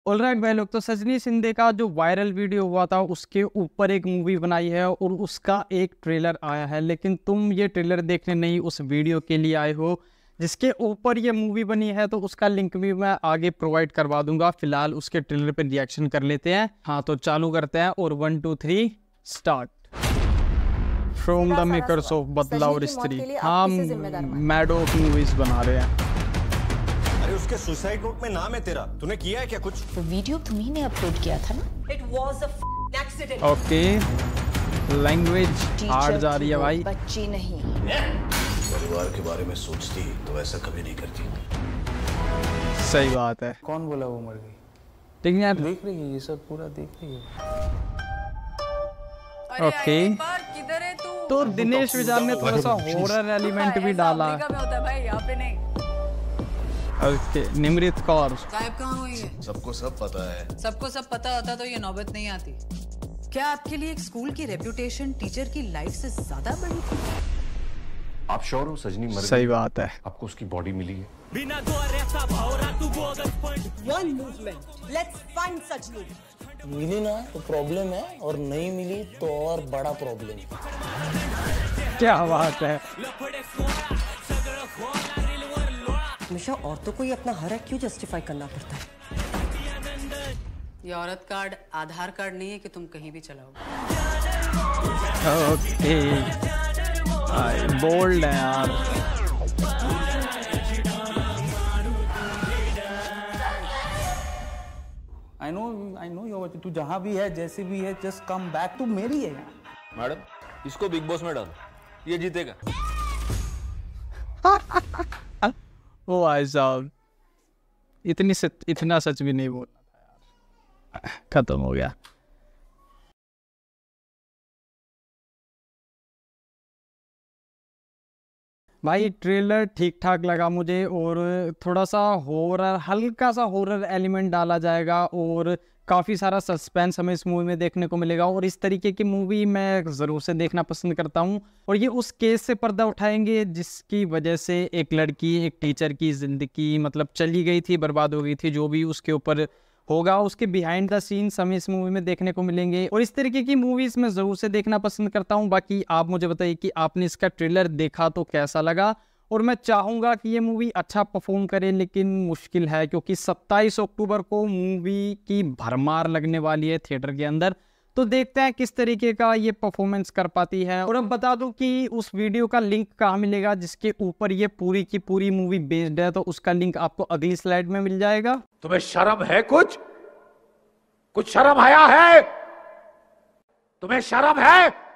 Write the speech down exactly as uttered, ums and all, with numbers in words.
Alright भाई लोग, तो सजनी शिंदे का जो वायरल वीडियो हुआ था उसके ऊपर एक मूवी बनाई है और उसका एक ट्रेलर आया है, लेकिन तुम ये ट्रेलर देखने नहीं उस वीडियो के लिए आए हो जिसके ऊपर ये मूवी बनी है। तो उसका लिंक भी मैं आगे प्रोवाइड करवा दूंगा। फिलहाल उसके ट्रेलर पर रिएक्शन कर लेते हैं। हाँ तो चालू करते हैं और one two three start. From the makers of Badlaav और स्त्री। हाँ, मैडोक मूवीज बना रहे हैं। उसके सुसाइड नोट में नाम है तेरा, तूने किया है क्या कुछ? तो वीडियो तुम्ही ने अपलोड किया था ना। It was a accident. Okay, language hard जा रही है भाई। बच्ची नहीं, परिवार के बारे में सोचती तो ऐसा कभी नहीं करती। सही बात है। कौन बोला वो मर गई? ठीक है यार, देख रही है ये सब पूरा देख रही है। ओके, किधर है तू? तो दिनेश विजान ने थोड़ा सा हॉरर एलिमेंट भी डाला। अमेरिका में होता है भाई, यहाँ पे नहीं। ओके, निमृत कौर गायब कहाँ हुई है? सबको सब पता है। सबको सब पता होता तो ये नौबत नहीं आती। क्या आपके लिए एक स्कूल की रेप्यूटेशन टीचर की लाइफ से ज्यादा बड़ी थी? आप श्योर हो सजनी मर गई? सही बात है। आपको उसकी बॉडी मिली है? One movement. Let's find सजनी। मिली ना तो प्रॉब्लम है, और नहीं मिली तो और बड़ा प्रॉब्लम है। क्या बात है। हमेशा औरतों को ही अपना हर हक क्यों जस्टिफाई करना पड़ता है? ये औरत कार्ड आधार कार्ड नहीं है कि तुम कहीं भी चलाओ। ओके, बोल्ड है यार। I know I know your, तू जहाँ भी है जैसे भी है जस्ट कम बैक, तू मेरी है। मैडम इसको बिग बॉस में डाल, ये जीतेगा। ओ भाई साहब, इतनी सच, इतना सच भी नहीं बोलना था यार। खत्म हो गया। भाई ट्रेलर ठीक ठाक लगा मुझे, और थोड़ा सा हॉरर, हल्का सा हॉरर एलिमेंट डाला जाएगा और काफ़ी सारा सस्पेंस हमें इस मूवी में देखने को मिलेगा। और इस तरीके की मूवी मैं ज़रूर से देखना पसंद करता हूँ। और ये उस केस से पर्दा उठाएंगे जिसकी वजह से एक लड़की, एक टीचर की ज़िंदगी मतलब चली गई थी, बर्बाद हो गई थी। जो भी उसके ऊपर होगा उसके बिहाइंड द सीन्स हमें इस मूवी में देखने को मिलेंगे। और इस तरीके की मूवीज़ मैं ज़रूर से देखना पसंद करता हूँ। बाकी आप मुझे बताइए कि आपने इसका ट्रेलर देखा तो कैसा लगा। और मैं चाहूँगा कि ये मूवी अच्छा परफॉर्म करे, लेकिन मुश्किल है क्योंकि सत्ताईस अक्टूबर को मूवी की भरमार लगने वाली है थिएटर के अंदर। तो देखते हैं किस तरीके का ये परफॉर्मेंस कर पाती है। और अब बता दूं कि उस वीडियो का लिंक कहाँ मिलेगा जिसके ऊपर ये पूरी की पूरी मूवी बेस्ड है, तो उसका लिंक आपको अगली स्लाइड में मिल जाएगा। तुम्हें शर्म है? कुछ कुछ शर्म आया है? तुम्हें शर्म है?